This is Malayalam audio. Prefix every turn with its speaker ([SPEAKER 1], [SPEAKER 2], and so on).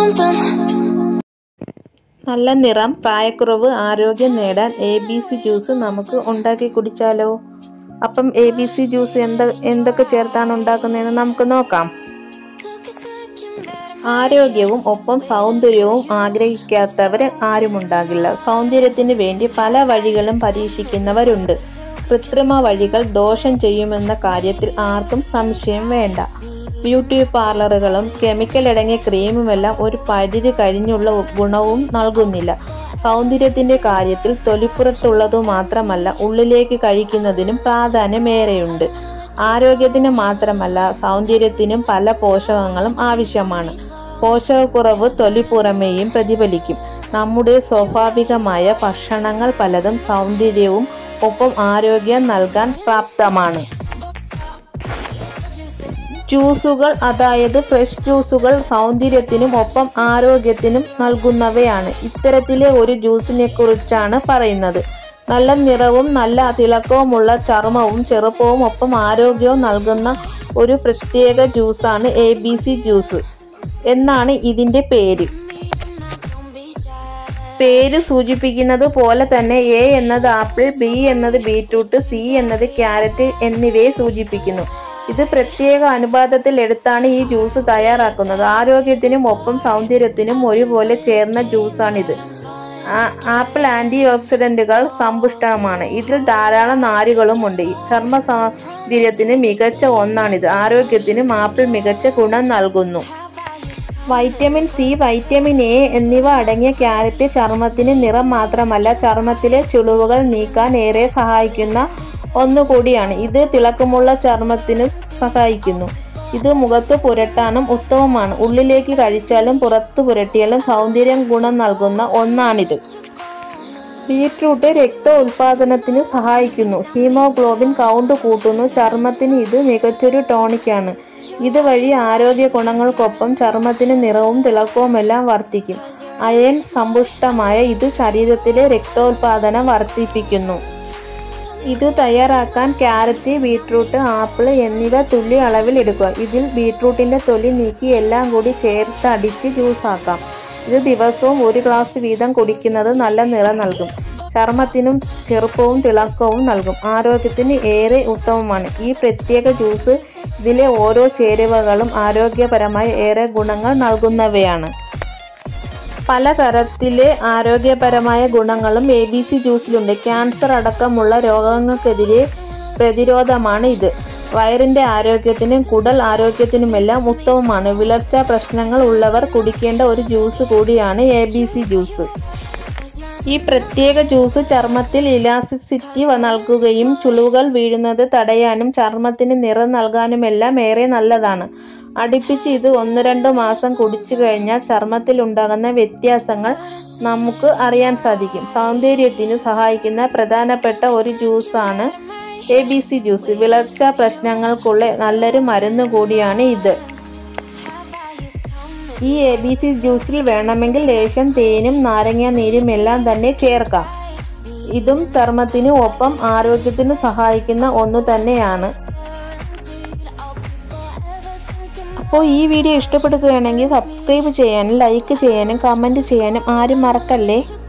[SPEAKER 1] നല്ല നിറം, പ്രായക്കുറവ്, ആരോഗ്യം നേടാൻ ABC ജ്യൂസ് നമുക്ക് ഉണ്ടാക്കി കുടിച്ചാലോ? അപ്പം ABC ജ്യൂസ് എന്തൊക്കെ ചേർത്താണ് ഉണ്ടാക്കുന്നതെന്ന് നമുക്ക് നോക്കാം. ആരോഗ്യവും ഒപ്പം സൗന്ദര്യവും ആഗ്രഹിക്കാത്തവർ ആരുമുണ്ടാകില്ല. സൗന്ദര്യത്തിന് വേണ്ടി പല വഴികളും പരീക്ഷിക്കുന്നവരുണ്ട്. കൃത്രിമ വഴികൾ ദോഷം ചെയ്യുമെന്ന കാര്യത്തിൽ ആർക്കും സംശയം വേണ്ട. ബ്യൂട്ടി പാർലറുകളും കെമിക്കൽ അടങ്ങിയ ക്രീമുമെല്ലാം ഒരു പരിധി കഴിഞ്ഞുള്ള ഗുണവും നൽകുന്നില്ല. സൗന്ദര്യത്തിന്റെ കാര്യത്തിൽ തൊലിപ്പുറത്തുള്ളതു മാത്രമല്ല, ഉള്ളിലേക്ക് കഴിക്കുന്നതിനും പ്രാധാന്യമേറെയുണ്ട്. ആരോഗ്യത്തിന് മാത്രമല്ല, സൗന്ദര്യത്തിനും പല പോഷകങ്ങളും ആവശ്യമാണ്. പോഷകക്കുറവ് തൊലിപ്പുറമേയും പ്രതിഫലിക്കും. നമ്മുടെ സ്വാഭാവികമായ ഭക്ഷണങ്ങൾ പലതും സൗന്ദര്യവും ഒപ്പം ആരോഗ്യം നൽകാൻ പ്രാപ്തമാണ്. ജ്യൂസുകൾ, അതായത് ഫ്രഷ് ജ്യൂസുകൾ, സൗന്ദര്യത്തിനും ഒപ്പം ആരോഗ്യത്തിനും നൽകുന്നവയാണ്. ഇത്തരത്തിലെ ഒരു ജ്യൂസിനെ കുറിച്ചാണ് പറയുന്നത്. നല്ല നിറവും നല്ല തിളക്കവുമുള്ള ചർമ്മവും ചെറുപ്പവും ഒപ്പം ആരോഗ്യവും നൽകുന്ന ഒരു പ്രത്യേക ജ്യൂസാണ് ABC ജ്യൂസ് എന്നാണ് ഇതിൻ്റെ പേര്. പേര് സൂചിപ്പിക്കുന്നത് പോലെ തന്നെ A എന്നത് ആപ്പിൾ, B എന്നത് ബീറ്റ്റൂട്ട്, C എന്നത് ക്യാരറ്റ് എന്നിവയെ സൂചിപ്പിക്കുന്നു. ഇത് പ്രത്യേക അനുപാതത്തിൽ എടുത്താണ് ഈ ജ്യൂസ് തയ്യാറാക്കുന്നത്. ആരോഗ്യത്തിനും ഒപ്പം സൗന്ദര്യത്തിനും ഒരുപോലെ ചേർന്ന ജ്യൂസാണിത്. Apple anti ഓക്സിഡൻറ്റുകൾ സമ്പുഷ്ടമാണ്. ഇതിൽ ധാരാളം നാരുകളുമുണ്ട്. ചർമ്മ സൗന്ദര്യത്തിന് മികച്ച ഒന്നാണിത്. ആരോഗ്യത്തിനും ആപ്പിൾ മികച്ച ഗുണം നൽകുന്നു. വൈറ്റമിൻ C, വൈറ്റമിൻ A എന്നിവ അടങ്ങിയ ക്യാരറ്റ് ചർമ്മത്തിന് നിറം മാത്രമല്ല, ചർമ്മത്തിലെ ചുളിവുകൾ നീക്കാൻ ഏറെ സഹായിക്കുന്ന ഒന്നുകൂടിയാണ്. ഇത് തിളക്കമുള്ള ചർമ്മത്തിന് സഹായിക്കുന്നു. ഇത് മുഖത്ത് പുരട്ടാനും ഉത്തമമാണ്. ഉള്ളിലേക്ക് കഴിച്ചാലും പുറത്തു പുരട്ടിയാലും സൗന്ദര്യം ഗുണം നൽകുന്ന ഒന്നാണിത്. ബീറ്റ്റൂട്ട് രക്ത ഉൽപാദനത്തിന് സഹായിക്കുന്നു. ഹീമോഗ്ലോബിൻ കൗണ്ട് കൂട്ടുന്നു. ചർമ്മത്തിന് ഇത് മികച്ചൊരു ടോണിക്കാണ്. ഇതുവഴി ആരോഗ്യ ഗുണങ്ങൾക്കൊപ്പം ചർമ്മത്തിന് നിറവും തിളക്കവുമെല്ലാം വർദ്ധിക്കും. അയൺ സമ്പുഷ്ടമായ ഇത് ശരീരത്തിലെ രക്തോൽപാദനം വർദ്ധിപ്പിക്കുന്നു. ഇത് തയ്യാറാക്കാൻ ക്യാരറ്റ്, ബീറ്റ്റൂട്ട്, ആപ്പിൾ എന്നിവ തുല്യ അളവിൽ എടുക്കുക. ഇതിൽ ബീറ്റ്റൂട്ടിൻ്റെ തൊലി നീക്കി എല്ലാം കൂടി ചേർത്ത് അടിച്ച് ജ്യൂസാക്കാം. ഇത് ദിവസവും 1 ഗ്ലാസ് വീതം കുടിക്കുന്നത് നല്ല നിറം നൽകും. ചർമ്മത്തിനും ചെറുപ്പവും തിളക്കവും നൽകും. ആരോഗ്യത്തിന് ഏറെ ഉത്തമമാണ്. ഈ പ്രത്യേക ജ്യൂസ് ഇതിലെ ഓരോ ചേരുവകളും ആരോഗ്യപരമായി ഏറെ ഗുണങ്ങൾ നൽകുന്നവയാണ്. പലതരത്തിലെ ആരോഗ്യപരമായ ഗുണങ്ങളും ABC ജ്യൂസിലുണ്ട്. ക്യാൻസർ അടക്കമുള്ള രോഗങ്ങൾക്കെതിരെ പ്രതിരോധമാണ് ഇത്. വയറിൻ്റെ ആരോഗ്യത്തിനും കുടൽ ആരോഗ്യത്തിനുമെല്ലാം ഉത്തമമാണ്. വിളർച്ച പ്രശ്നങ്ങൾ ഉള്ളവർ കുടിക്കേണ്ട ഒരു ജ്യൂസ് കൂടിയാണ് ABC ജ്യൂസ്. ഈ പ്രത്യേക ജ്യൂസ് ചർമ്മത്തിൽ ഇലാസ്റ്റിസിറ്റി നൽകുകയും ചുളിവുകൾ വീഴുന്നത് തടയാനും ചർമ്മത്തിന് നിറം നൽകാനുമെല്ലാം ഏറെ നല്ലതാണ്. അടുപ്പിച്ച് ഇത് 1-2 മാസം കുടിച്ചു കഴിഞ്ഞാൽ ചർമ്മത്തിൽ ഉണ്ടാകുന്ന വ്യത്യാസങ്ങൾ നമുക്ക് അറിയാൻ സാധിക്കും. സൗന്ദര്യത്തിന് സഹായിക്കുന്ന പ്രധാനപ്പെട്ട ഒരു ജ്യൂസാണ് ABC ജ്യൂസ്. വിളർച്ച പ്രശ്നങ്ങൾക്കുള്ള നല്ലൊരു മരുന്ന് കൂടിയാണ് ഇത്. ഈ ABC ജ്യൂസിൽ വേണമെങ്കിൽ ലേശം തേനും നാരങ്ങ നീരും എല്ലാം തന്നെ ചേർക്കാം. ഇതും ചർമ്മത്തിനും ഒപ്പം ആരോഗ്യത്തിന് സഹായിക്കുന്ന ഒന്നു തന്നെയാണ്. അപ്പോൾ ഈ വീഡിയോ ഇഷ്ടപ്പെടുകയാണെങ്കിൽ സബ്സ്ക്രൈബ് ചെയ്യാനും ലൈക്ക് ചെയ്യാനും കമൻറ്റ് ചെയ്യാനും ആരും മറക്കല്ലേ.